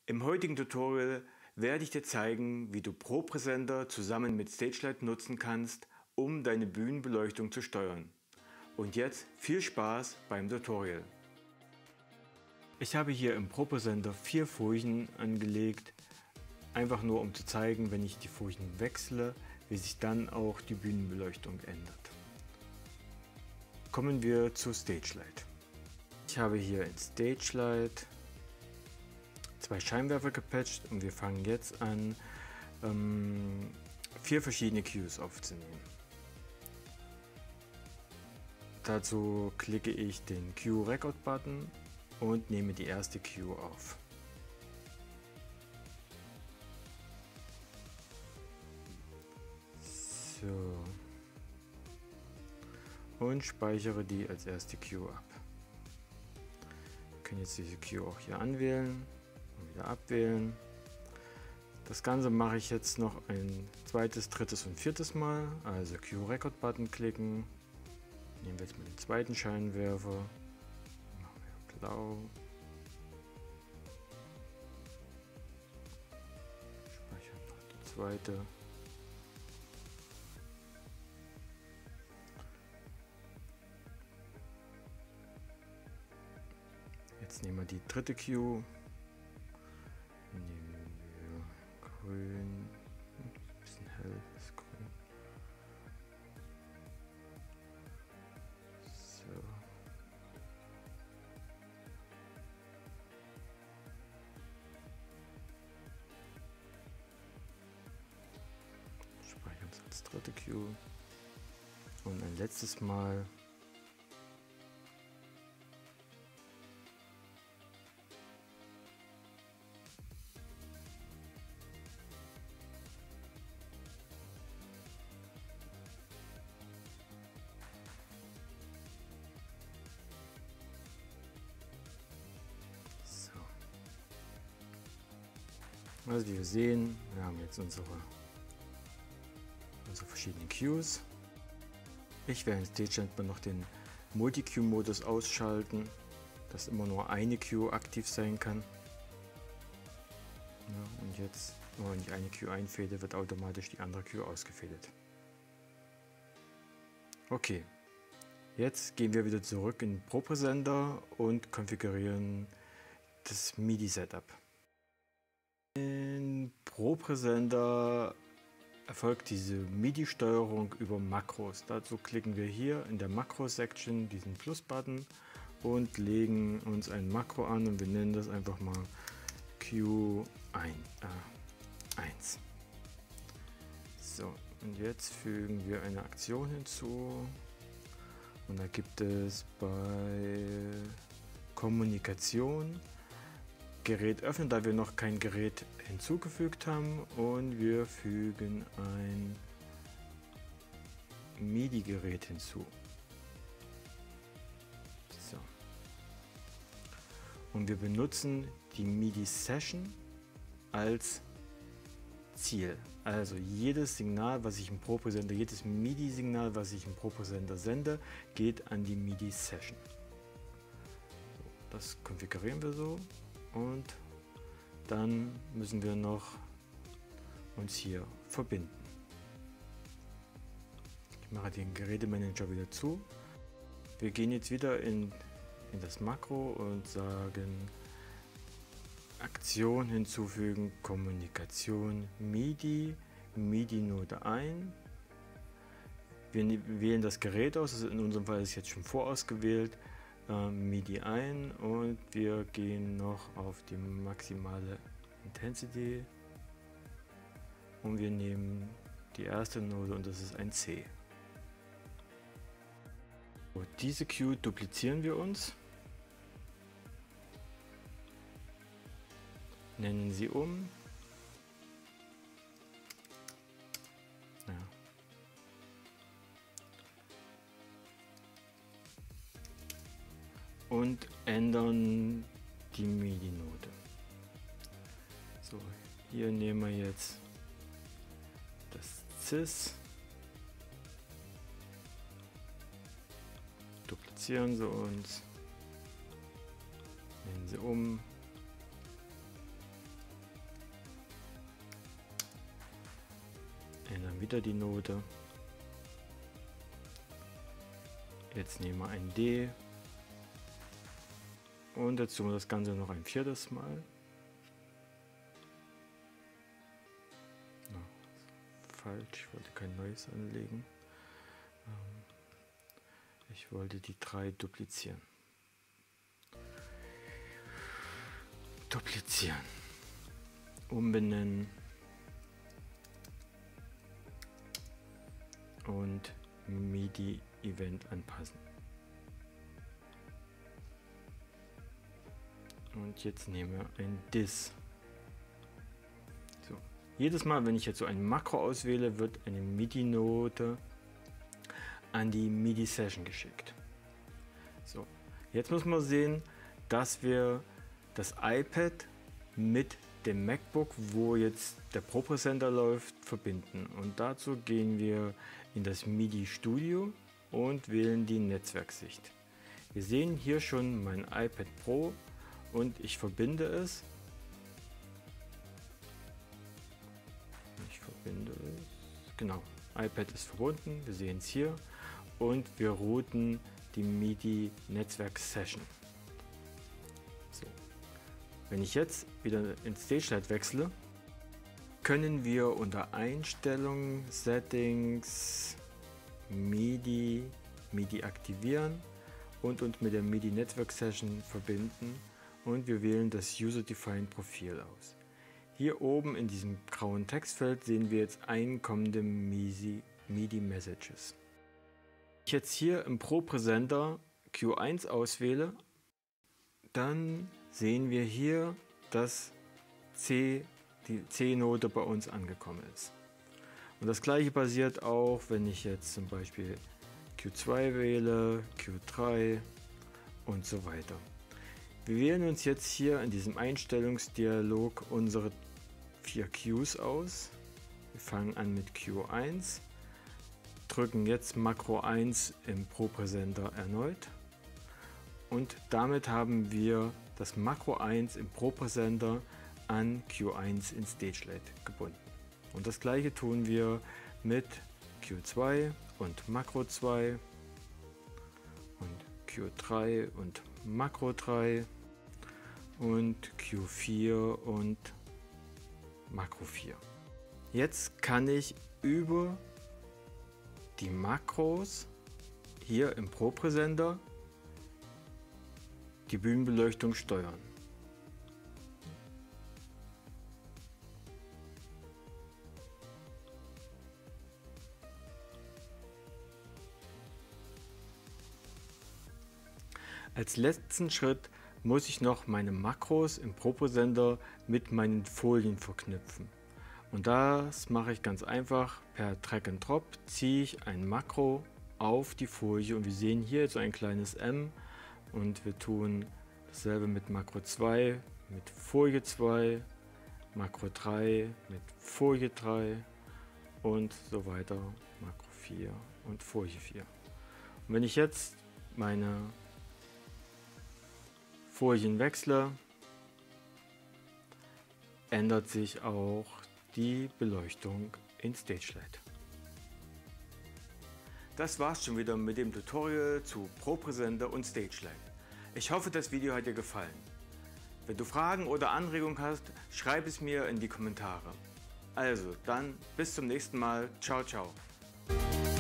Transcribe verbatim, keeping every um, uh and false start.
Im heutigen Tutorial werde ich dir zeigen, wie du ProPresenter zusammen mit StageLight nutzen kannst, um deine Bühnenbeleuchtung zu steuern. Und jetzt viel Spaß beim Tutorial. Ich habe hier im ProPresenter vier Furchen angelegt, einfach nur um zu zeigen, wenn ich die Furchen wechsle, wie sich dann auch die Bühnenbeleuchtung ändert. Kommen wir zu StageLight. Ich habe hier in StageLight zwei Scheinwerfer gepatcht und wir fangen jetzt an, ähm, vier verschiedene Cues aufzunehmen. Dazu klicke ich den Cue Record Button und nehme die erste Cue auf. So. Und speichere die als erste Cue ab. Wir können jetzt diese Cue auch hier anwählen und wieder abwählen. Das Ganze mache ich jetzt noch ein zweites, drittes und viertes Mal. Also Cue Record Button klicken. Nehmen wir jetzt mal den zweiten Scheinwerfer. Machen wir blau. Speichern noch die zweite. Jetzt nehmen wir die dritte Cue. Nehmen wir grün. Ein bisschen hell ist grün. So. Speichern es als dritte Cue. Und ein letztes Mal. Also wie wir sehen, wir haben jetzt unsere, unsere verschiedenen Cues. Ich werde in StageLight noch den Multi-Cue-Modus ausschalten, dass immer nur eine Cue aktiv sein kann. Ja, und jetzt, wenn ich eine Cue einfäde, wird automatisch die andere Cue ausgefädelt. Okay, jetzt gehen wir wieder zurück in ProPresenter und konfigurieren das MIDI-Setup. In ProPresenter erfolgt diese MIDI-Steuerung über Makros. Dazu klicken wir hier in der Makro-Section diesen Plus-Button und legen uns ein Makro an und wir nennen das einfach mal Q eins. So, und jetzt fügen wir eine Aktion hinzu und da gibt es bei Kommunikation Gerät öffnen, da wir noch kein Gerät hinzugefügt haben, und wir fügen ein MIDI-Gerät hinzu. So. Und wir benutzen die MIDI-Session als Ziel. Also jedes Signal, was ich im ProPresenter, jedes MIDI-Signal, was ich im ProPresenter sende, geht an die MIDI-Session. So, das konfigurieren wir so. Und dann müssen wir noch uns hier verbinden. Ich mache den Gerätemanager wieder zu. Wir gehen jetzt wieder in, in das Makro und sagen Aktion hinzufügen, Kommunikation, MIDI, MIDI-Note ein. Wir wählen das Gerät aus, also in unserem Fall ist jetzt schon vorausgewählt. MIDI ein und wir gehen noch auf die maximale Intensity und wir nehmen die erste Note und das ist ein C. Und diese Cue duplizieren wir uns, nennen sie um. Ja. Und ändern die MIDI-Note. So, hier nehmen wir jetzt das Cis, duplizieren sie uns, nennen sie um wir wieder die Note. Jetzt nehmen wir ein D. Und jetzt tun wir das Ganze noch ein viertes Mal. Na, falsch, ich wollte kein neues anlegen. Ich wollte die drei duplizieren. Duplizieren. Umbenennen. Und MIDI-Event anpassen. Und jetzt nehmen wir ein Dis. So. Jedes Mal, wenn ich jetzt so ein Makro auswähle, wird eine MIDI-Note an die MIDI-Session geschickt. So. Jetzt muss man sehen, dass wir das iPad mit dem MacBook, wo jetzt der ProPresenter läuft, verbinden. Und dazu gehen wir in das MIDI Studio und wählen die Netzwerksicht. Wir sehen hier schon mein iPad Pro und ich verbinde es. Ich verbinde es. Genau, iPad ist verbunden, wir sehen es hier und wir routen die MIDI Netzwerk Session. So. Wenn ich jetzt wieder in StageLight wechsle, können wir unter Einstellungen, Settings, MIDI, MIDI aktivieren und uns mit der MIDI Network Session verbinden und wir wählen das User-Defined Profil aus. Hier oben in diesem grauen Textfeld sehen wir jetzt einkommende MIDI Messages. Wenn ich jetzt hier im ProPresenter Q eins auswähle, dann sehen wir hier, dass C, die C-Note bei uns angekommen ist. Und das gleiche passiert auch, wenn ich jetzt zum Beispiel Q zwei wähle, Q drei und so weiter. Wir wählen uns jetzt hier in diesem Einstellungsdialog unsere vier Qs aus. Wir fangen an mit Q eins, drücken jetzt Makro eins im ProPresenter erneut und damit haben wir das Makro eins im ProPresenter an Q eins in StageLight gebunden. Und das gleiche tun wir mit Q zwei und Makro zwei und Q drei und Makro drei und Q vier und Makro vier. Jetzt kann ich über die Makros hier im ProPresenter die Bühnenbeleuchtung steuern. Als letzten Schritt muss ich noch meine Makros im ProPresenter mit meinen Folien verknüpfen. Und das mache ich ganz einfach. Per Drag and Drop ziehe ich ein Makro auf die Folie und wir sehen hier so ein kleines M und wir tun dasselbe mit Makro zwei, mit Folie zwei, Makro drei, mit Folie drei und so weiter, Makro vier und Folie vier. Und wenn ich jetzt meine Folien wechsle, ändert sich auch die Beleuchtung in StageLight. Das war's schon wieder mit dem Tutorial zu ProPresenter und StageLight. Ich hoffe, das Video hat dir gefallen. Wenn du Fragen oder Anregungen hast, schreib es mir in die Kommentare. Also, dann bis zum nächsten Mal. Ciao, ciao.